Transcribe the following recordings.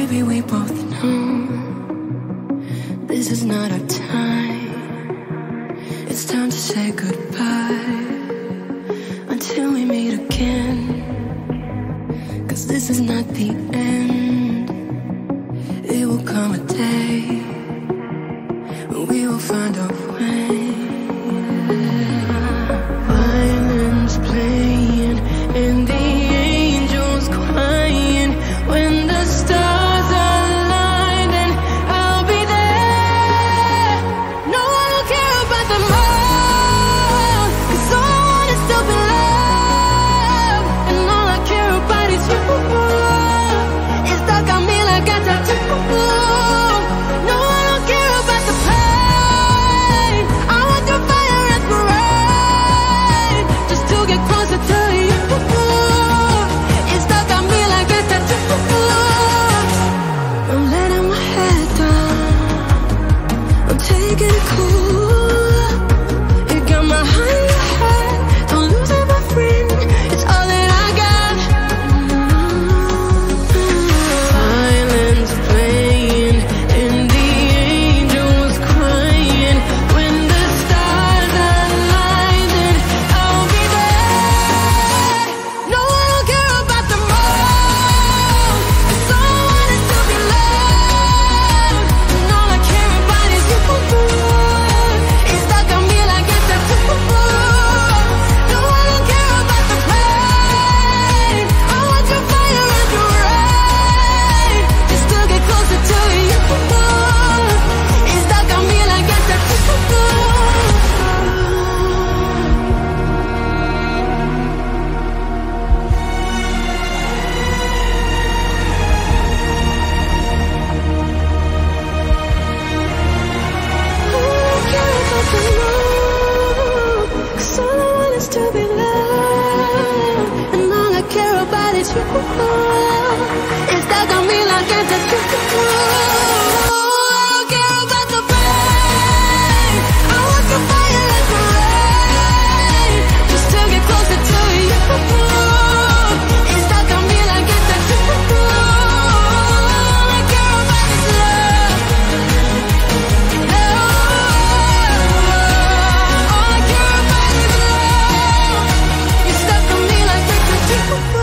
Baby, we both know this is not our time. It's time to say goodbye until we meet again. 'Cause this is not the end. It will come a day when we will find a way. Violins playing and the angels crying. When the stars align, then I'll be there. No, I don't care about the moon, 'cause all I want is to be loved. And all I care about is you. It's stuck on me like a tattoo. No, I don't care about the pain. I want the fire and the rain, just to get closer to you. It's stuck on me like a tattoo. I'm letting my head down, I'm taking it cool. You got my hand in your hand, don't lose it, my friend. It's all that I got. Violins playing and the angels crying. When the stars align, then I'll be there. No, I don't care about the moon, 'cause all I want is to be loved. And all I care about is you. It's stuck on me like a tattoo. No, I don't care about the pain. I want your fire and your rain, just to get closer to you. It's stuck on me like a tattoo. Cause all I want is to be loved, and all I care about is you. It's stuck on me like a tattoo. I don't care about the pain. I want the fire and the rain, just to get closer to you. It's stuck on me like a tattoo. All I care about is love. All I care about is love. You're stuck on me like a tattoo.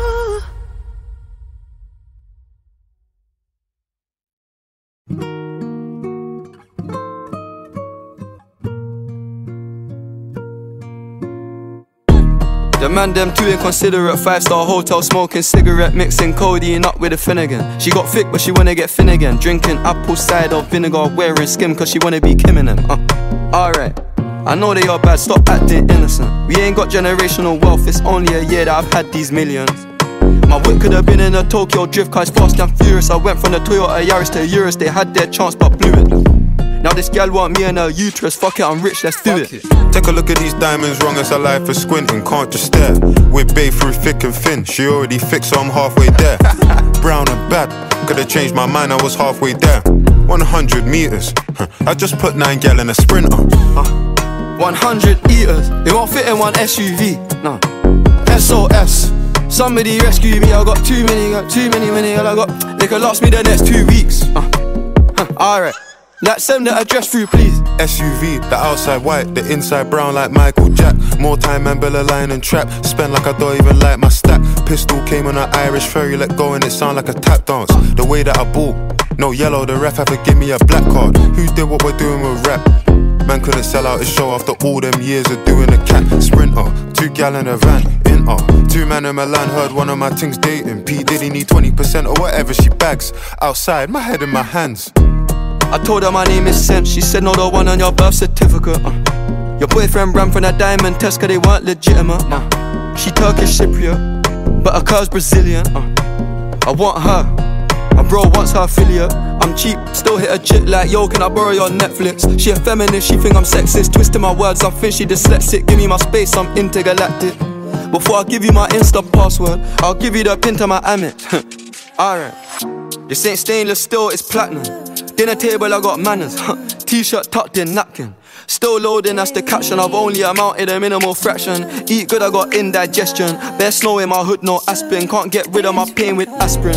The man them too inconsiderate, 5-star hotel smoking cigarette, mixing codeine up with a Finnegan. She got thick but she wanna get thin again, drinking apple cider vinegar, wearing skim cause she wanna be Kim in them. Alright, I know they are bad, stop acting innocent. We ain't got generational wealth, it's only a year that I've had these millions. My whip could have been in a Tokyo drift car, it's fast and furious. I went from the Toyota Yaris to Urus, they had their chance but blew it. Now this gal want me and her uterus, fuck it, I'm rich, let's do it. Take a look at these diamonds, wrong as a life for squinting, can't just stare. We're babe through thick and thin, she already fixed so I'm halfway there. Brown and bad, could've changed my mind, I was halfway there. 100 meters, I just put 9 gal in a sprinter. 100 eaters, they won't fit in one SUV, no. SOS, somebody rescue me, I got too many, I got, they could last me the next 2 weeks. Alright, like send the address through please. SUV, the outside white, the inside brown like Michael Jack. More time and Bella line and trap, spend like I don't even like my stack. Pistol came on an Irish ferry, let go and it sound like a tap dance. The way that I ball, no yellow, the ref had to give me a black card. Who did what we're doing with rap? Man couldn't sell out his show after all them years of doing a cat. Sprinter, 2 gal in a van, inter. 2 man in Milan, heard one of my things dating. P Diddy need 20% or whatever she bags. Outside, my head in my hands. I told her my name is Sem, she said no, the one on your birth certificate. Your boyfriend ran from that diamond test cause they weren't legitimate. She Turkish Cypriot, but her car's Brazilian. I want her, my bro wants her affiliate. I'm cheap, still hit a chick like, yo, can I borrow your Netflix? She a feminist, she think I'm sexist, twisting my words, I think she dyslexic. Give me my space, I'm intergalactic. Before I give you my Insta password, I'll give you the pin to my Amex. Alright, this ain't stainless steel, it's platinum. Dinner table, I got manners. T-shirt tucked in, napkin. Still loading, that's the caption. I've only amounted a minimal fraction. Eat good, I got indigestion. Bare snow in my hood, no aspirin. Can't get rid of my pain with aspirin.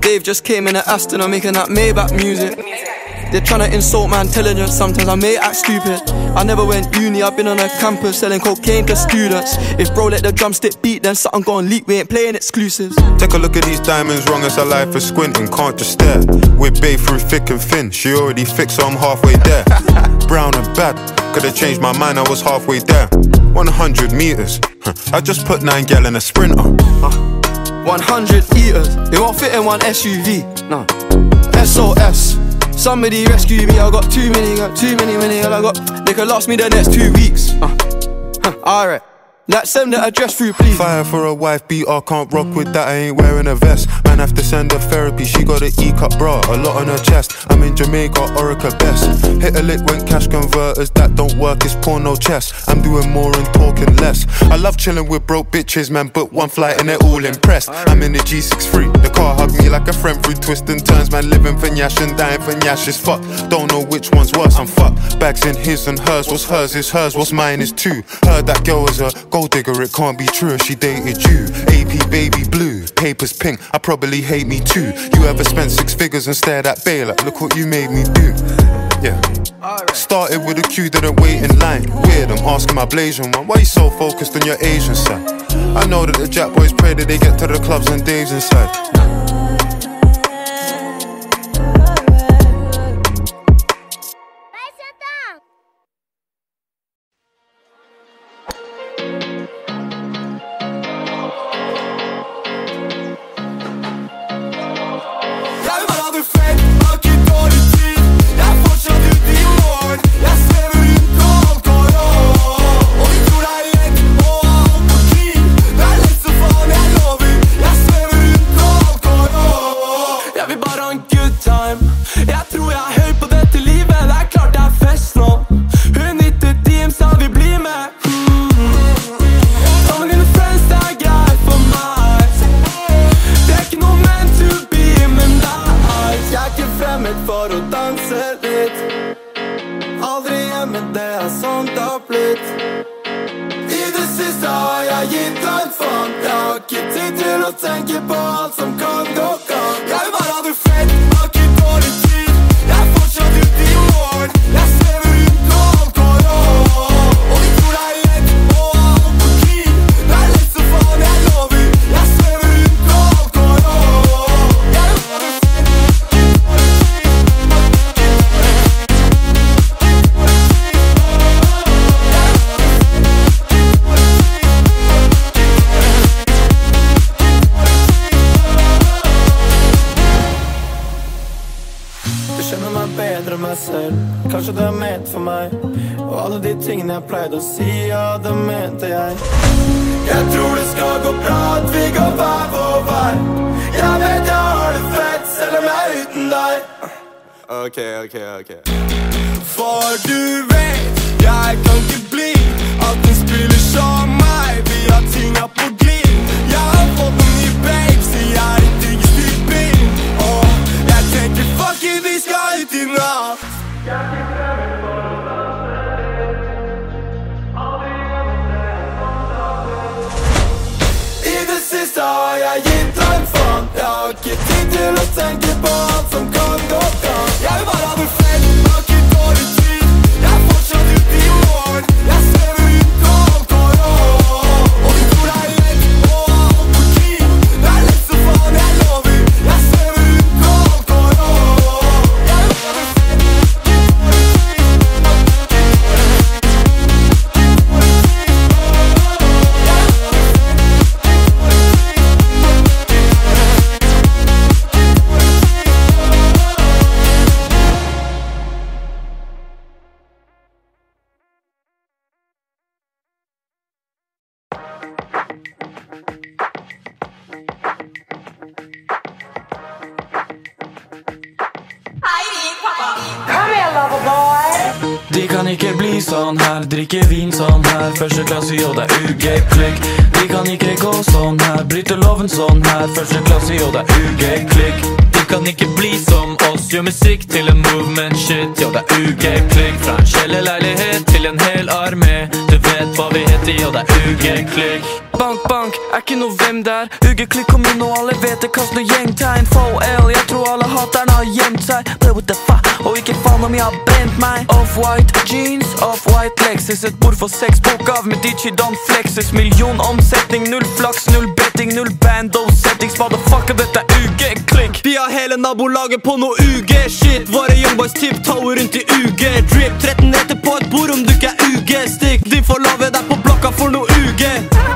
Dave just came in an Aston, I'm making that Maybach music. They're tryna insult my intelligence, sometimes I may act stupid. I never went uni, I've been on a campus selling cocaine to students. If bro let the drumstick beat, then something gon' leak, we ain't playing exclusives. Take a look at these diamonds, wrong as a life for squinting, can't just stare. We're babe through thick and thin, she already fixed so I'm halfway there. Brown and bad, could've changed my mind, I was halfway there. 100 meters, I just put 9 gal in a sprinter. 100 eaters, they won't fit in one SUV, no. SOS, somebody rescue me, I got too many, I got, they could last me the next 2 weeks. Alright, like send the address through please. Fire for a wife beater, can't rock with that, I ain't wearing a vest. Man have to send her therapy, she got an E-cup bra, a lot on her chest. I'm in Jamaica, Orica best. Hit a lick when cash converters, that don't work, it's porno chess. I'm doing more and talking less. I love chilling with broke bitches, man, book one flight and they're all impressed. I'm in the G63, the car hugged me like a friend through twists and turns. Man living for Nyash and dying for Nyash is fucked. Don't know which one's worse, I'm fucked. Bags in his and hers, what's hers is hers, what's mine is too. Heard that girl was a gold digger, it can't be true if she dated you. AP baby blue, papers pink, I probably hate me too. You ever spent 6 figures and stared at Bay like, look what you made me do. Yeah. Started with a queue, didn't wait in line. Weird, I'm asking my Blasian one, why you so focused on your Asian side? I know that the Jack boys pray that they get to the clubs and Dave's inside. Kanskje det ment for meg. Og alle de tingene jeg pleide å si, ja, det mente jeg. Jeg tror det skal gå bra, at vi går hver vår vei. Jeg vet jeg har det fett, selv om jeg er uten deg. Ok. For du vet, jeg kan ikke bli at du spiller som meg. Vi har tinga på glid. Jeg har fått en ny babe, så jeg er diggest i bil. Og jeg tenker fuck it, vi skal ut i natt. I det siste har jeg gitt en faen. Jeg har ikke tid til å tenke på alt som kan gå galt. Jeg vil bare ha det fett, har ikke dårlig tid. Jeg er fortsatt ute i morgen. Jeg svever ut og alt går av. Og du tror det er lett og alt på tid. Det er lett så faen, jeg lover. Jeg svever ut og alt går av. Jeg vil bare fett. De kan ikke bli sånn her, drikke vin sånn her. Første klasse, jo det er UG-klikk. De kan ikke gå sånn her, bryte loven sånn her. Første klasse, jo det er UG-klikk. De kan ikke bli som oss. Gjør musikk til en movement shit. Jo, det er UG-klikk. Fra en kjellerleilighet til en hel armé. Du vet hva vi heter, jo, det er UG-klikk. Bank, bank, er ikke noe hvem der. UG-klikk kom inn og alle vet det, kast noe gjengtegn. FOL, jeg tror alle haterne har gjemt seg. Play with the fa, og ikke faen om jeg har brent meg. Off-white jeans, off-white Lexus. Et bord for 6 bok av med DJ Don Flexes. Million omsetning, null flaks, null betting, null band og settings. Motherfucker, dette er UG-klikk. Vi har hele nabolaget på noe UG-shit. Våre youngboys tiptower rundt i UG-drip. 13 etter på et bord om du ikke er UG-stikk. De får lave deg på blokka for noe UG.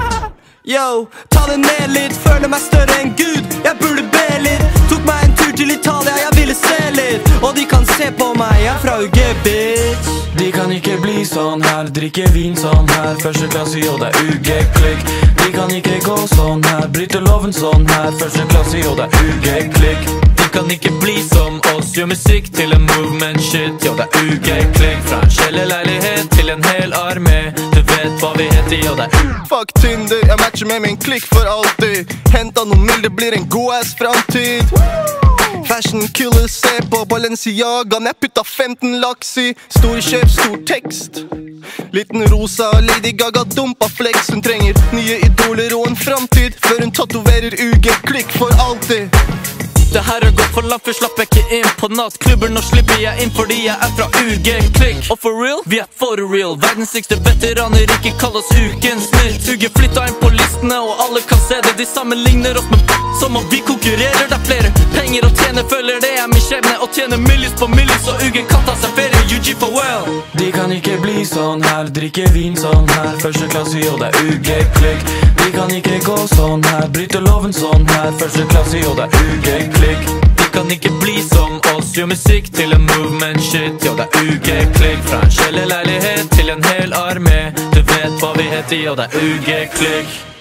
Yo, ta det ned litt, føler meg større enn Gud. Jeg burde be litt, tok meg en tur til Italia, jeg ville se litt. Og de kan se på meg, jeg er fra UG, bitch. De kan ikke bli sånn her, drikke vin sånn her. Første klasse, jo, det er UG-klikk. De kan ikke gå sånn her, bryte loven sånn her. Første klasse, jo, det er UG-klikk. De kan ikke bli som oss, gjør musikk til en movement shit. Jo, det er UG-klikk. Fra en kjellerleilighet til en hel armé. Du vet hva vi heter, jo, det er Fuck Tinder, jeg matcher med min klikk for alltid. Henta noe milde, blir en god ass framtid. Fashion killer, se på Balenciaga. Jeg putta 15 laks i. Stor kjøp, stor tekst. Liten rosa Lady Gaga dumpa flex. Hun trenger nye idoler og en framtid før hun tatoverer UG-klikk for alltid. Det her har gått for langt, for slapper ikke inn på nattklubber. Nå slipper jeg inn fordi jeg er fra UG-klikk. Og for real, vi er for real. Verdens sykste veteraner, ikke kall oss ukens snilt. UG flytta inn på listene, og alle kan se det. De sammenligner oss med som om vi konkurrerer. Det er flere penger å tjene, føler det er min skjebne. Å tjene millies på millies, og UG kan ta seg ferie. UG for well. De kan ikke bli sånn her, drikke vin sånn her. Første klasse, jo, det er UG-klikk. De kan ikke gå sånn her, bryte loven sånn her. Første klasse, jo, det er UG-klikk. De kan ikke bli som oss, gjør musikk til en movement shit. Jo, det er UG-klikk. Fra en kjellerleilighet til en hel armé. Du vet hva vi heter, jo, det er UG-klikk.